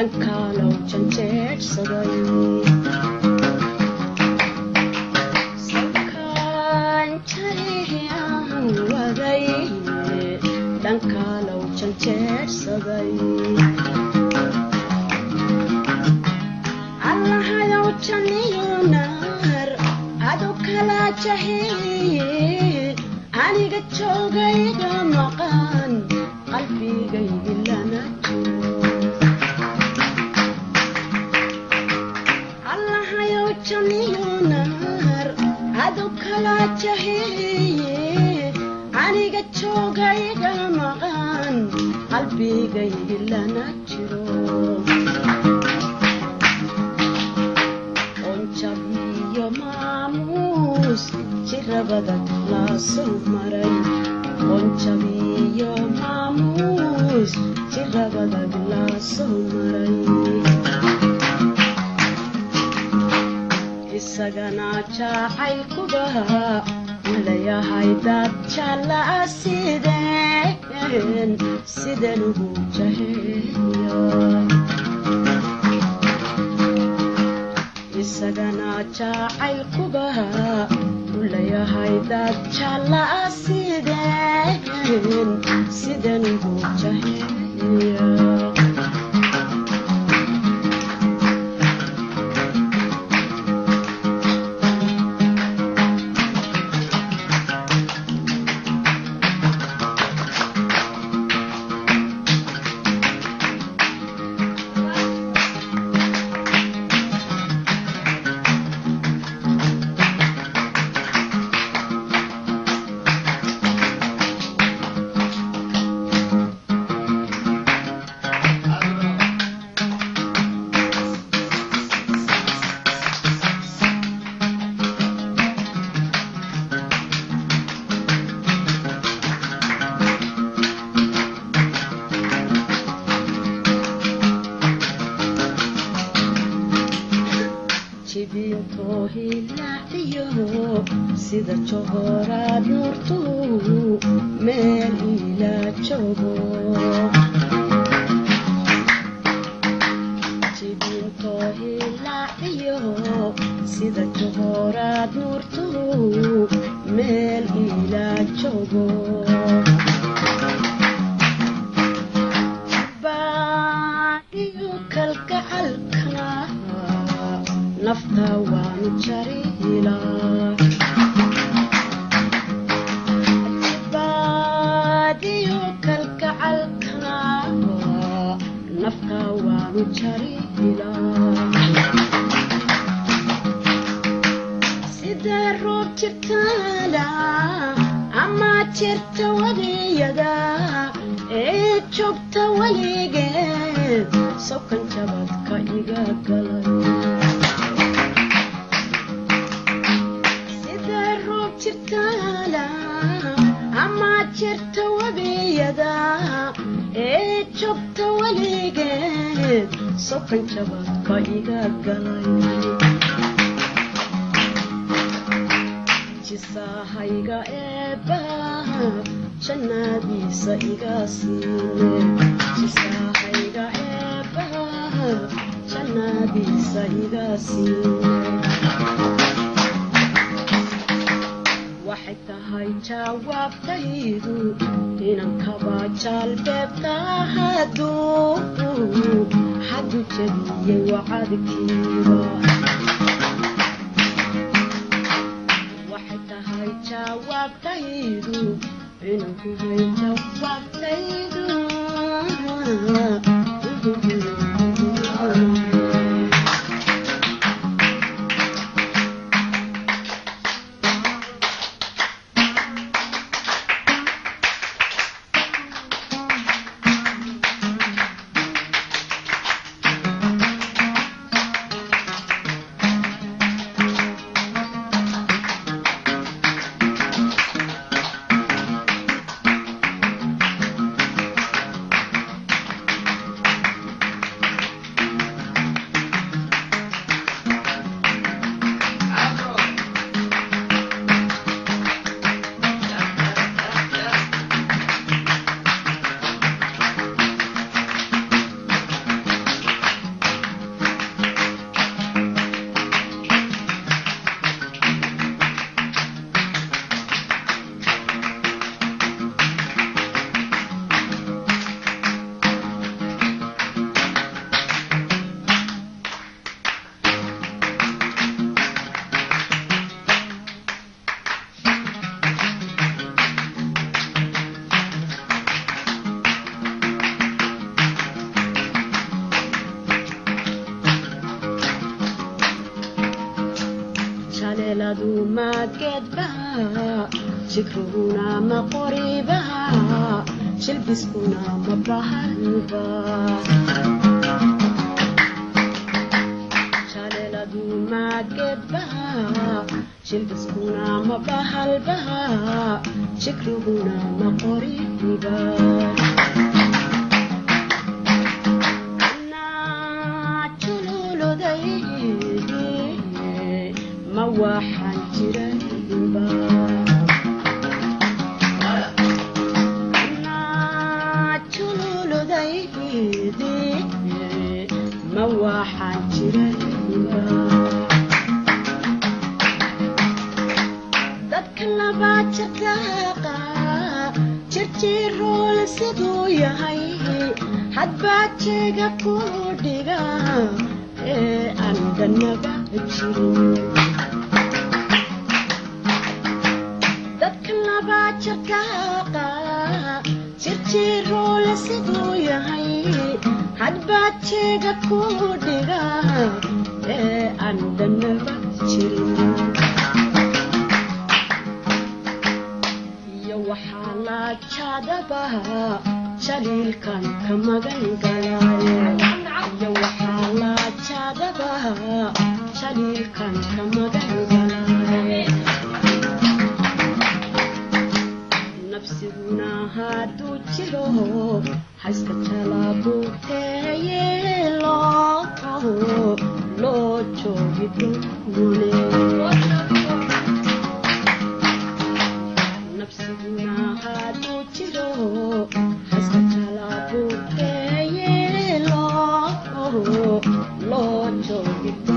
dhankalow janjeedhsaday salkaan jariyaan waday dhankalow janjeedhsaday allahayow janniyo naar adu kala jahiye aniga joogayga maqan qalbigaygi lana allahayow janniyo naar adu kala jahiye aniga joogayga maqan qalbigaygi lana jiro onjabiyo maamuus jirabada la soo maray onjabiyo maamuus jirabada la soo maray isagana jacaylkuba malayahay dad jala sideen ugu jaheeya isagana jacaylkuba malayahay dad jala sideen ugu jaheeya sida johoraad nuurtu meel ila joogo jibinto hilaaciyo sida johoraad nuurtu meel ila joogo baadiyo kalgacalkana nafta waanu jariilaa nafta waanu jariilaa sidee roob jirtaala ama jirta wadiyada ee joogta weligeed sokan jabadka iga galay sidee roob jirtaala ama jirta wadiyada ee joogta weligeed sokan jabadka iga galay jisahayga eebbaha jannadiisa iga siine jisahayga eebbaha jannadiisa iga siine waxay tahay jawaabtaydu inaan kaba jalbeebta hadduu jabiyey wacadkiiba waxay tahay jawaabtaydu inaan kuhay jawaabtaydu ما كدبها شكرهنا ما قريبها شلبسكنا ما بهلبا شاللدو ما كدبها شلبسكنا ما بهلبا شكرهنا ما قريبا ما waxaan jirayba chululudaydi ma waxaan jirayba dadka laba jadaaqa jirjirool siduu yahay hadba jeega ku dhiga aan danaba jirin jadaaqa jirjirool siduu yahay hadba jeega ku dhiga aan danaba jirin iyo waxaa la jadabaha shaliilkan ka magan galay iyo waxaa la jadabaha shaliilkan ka magan galay nafsiguna hadduu jiro hayska talaabuteeye loo joogi doone nafsiguna hadduu jiro hayska talaabuteeye loo joogi